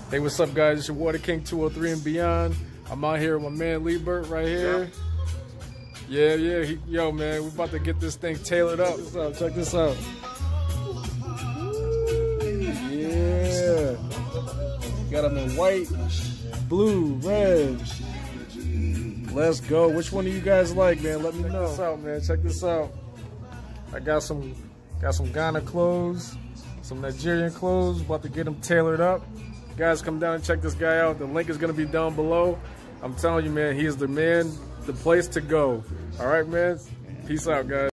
Hey, what's up, guys? It's your Water King 203 and beyond. I'm out here with my man Liebert right here. Yeah. Yo, man, we're about to get this thing tailored up. Check this out. Yeah. Got them in white, blue, red. Let's go. Which one do you guys like, man? Let me know. Check this out, man. Check this out. I got some Ghana clothes, some Nigerian clothes. About to get them tailored up. Guys, come down and check this guy out. The link is going to be down below. I'm telling you, man, he is the man, the place to go. All right, man. Peace out, guys.